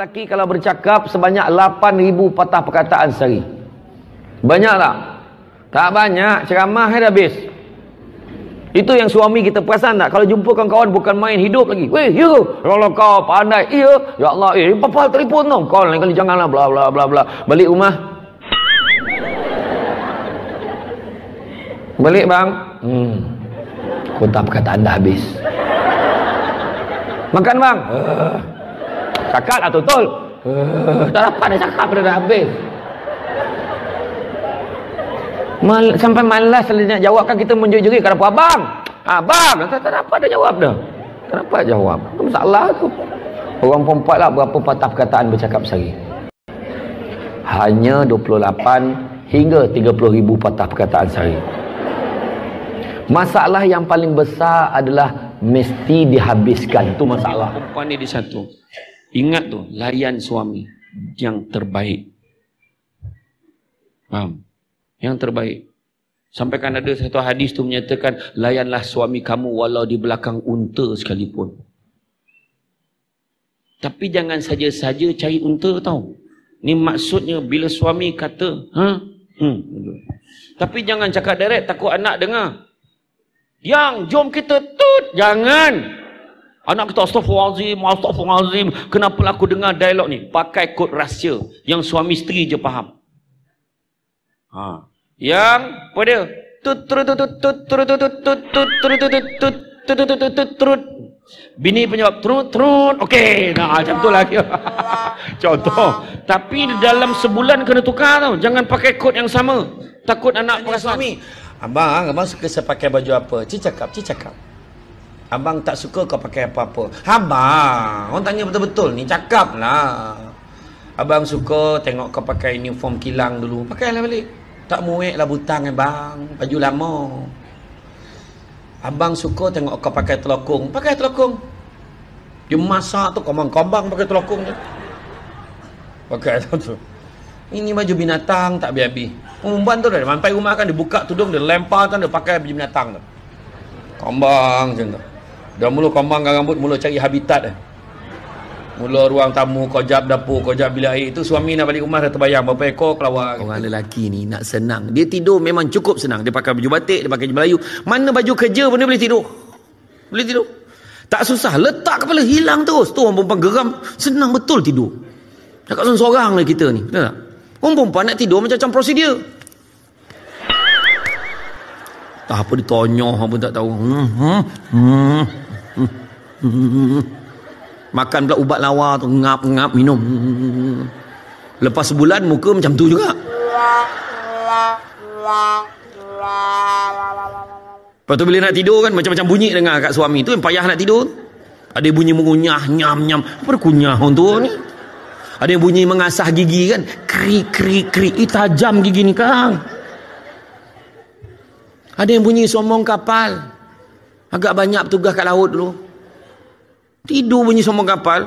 lelaki kalau bercakap sebanyak 8,000 patah perkataan sehari. Banyak tak? Tak banyak, ceramah dah habis. Itu yang suami kita perasan tak? Kalau jumpa kawan-kawan bukan main hidup lagi. Weh, ya, kalau kau pandai, iya. Ya Allah, papa telefon tau. Kau lain kali janganlah bla bla bla bla. Balik rumah. Balik bang. Kota perkataan dah habis. Makan bang. Cakap lah betul. Tak dapat dah cakap dah habis. Sampai malas nak jawab kan kita menjerit-jerit kenapa abang? Abang, tak dapat dah jawab dah. Tak dapat jawab. Itu masalah tu. Orang perempuan lah berapa patah perkataan bercakap sehari? Hanya 28 hingga 30,000 patah perkataan sehari. Masalah yang paling besar adalah mesti dihabiskan. Itu masalah. Perempuan ni di satu. Ingat tu, layan suami yang terbaik. Faham? Yang terbaik. Sampai kan ada satu hadis tu menyatakan, layanlah suami kamu walau di belakang unta sekalipun. Tapi jangan saja-saja cari unta tau. Ni maksudnya bila suami kata, tapi jangan cakap direct, takut anak dengar. Yang jom kita tut, jangan. Anak kita astaghfirullahalazim, astaghfirullahalazim. Kenapa aku dengar dialog ni? Pakai kod rahsia yang suami isteri je faham. Yang pada tut bini penjawab trut okey, nah macam tu lagi. Contoh. Tapi dalam sebulan kena tukar tau. Jangan pakai kod yang sama. Takut anak perasan. Suami, abang suka saya pakai baju apa? Cakap. Abang tak suka kau pakai apa-apa. Abang, orang tanya betul-betul ni, cakap lah. Abang suka tengok kau pakai uniform kilang dulu. Pakailah balik. Tak muek lah butang bang, baju lama. Abang suka tengok kau pakai telokong. Pakai telokong. Dia masak tu kambang-kambang pakai telokong je. Pakai tu. Ini baju binatang tak habis-habis. Perempuan tu dah sampai rumah kan dia buka tudung, dia lempar kan dia pakai baju binatang tu. Kambang macam tu. Dah mula kambangkan rambut, mula cari habitat dah. Mula ruang tamu, kojab dapur, kojab bilik air. Itu suami nak balik rumah dah terbayang berapa ekor kelawar. Orang lelaki ni nak senang. Dia tidur memang cukup senang. Dia pakai baju batik, dia pakai baju Melayu. Mana baju kerja pun dia boleh tidur. Boleh tidur. Tak susah. Letak kepala hilang terus. Tu orang perempuan geram. Senang betul tidur. Cakap seorang lah kita ni. Betul tak? Orang perempuan nak tidur macam prosedur. Tak apa dia tonyoh pun tak tahu. Makan pula ubat lawa tu, ngap-ngap minum. Lepas sebulan muka macam tu juga. Lepas tu bila nak tidur kan macam-macam bunyi dengar kat suami tu yang payah nak tidur. Ada bunyi mengunyah, nyam-nyam. Apa dia kunyah orang tu ni? Ada yang bunyi mengasah gigi kan. Krik-krik-krik. Tajam gigi ni kang. Ada yang bunyi sombong kapal. Agak banyak tugas kat laut dulu. Tidur bunyi sombong kapal.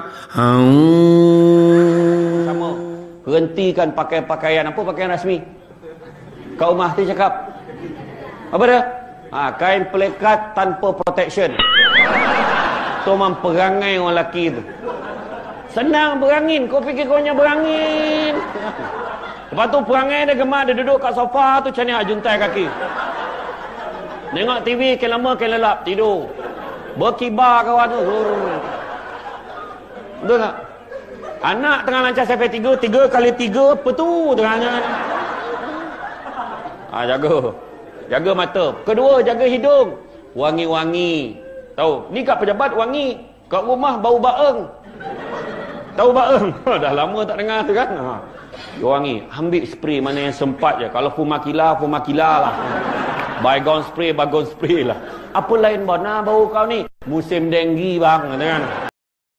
Sama. Berhentikan pakai pakaian. Apa pakaian rasmi? Kat rumah tu cakap. Apa dia? Kain pelekat tanpa protection. Tu memang perangai orang lelaki tu. Senang berangin. Kau fikir kau hanya berangin. Lepas tu perangai dia gemar. Dia duduk kat sofa tu macam ni juntai kaki. Tengok TV ke lama ke lelap. Tidur. Berkibar kawan tu. Betul tak? Anak tengah lancar sampai 3 kali 3 apa tu tengahnya. Jaga mata. Kedua, jaga hidung. Wangi-wangi. Tahu? Ni kat pejabat wangi. Kat rumah bau baeng. Tahu baeng? Dah lama tak dengar tu kan? Wangi. Ambil spray mana yang sempat je. Kalau fumakila lah. Baygon spray lah. Apa lain mana bau kau ni? Musim denggi bang, kan?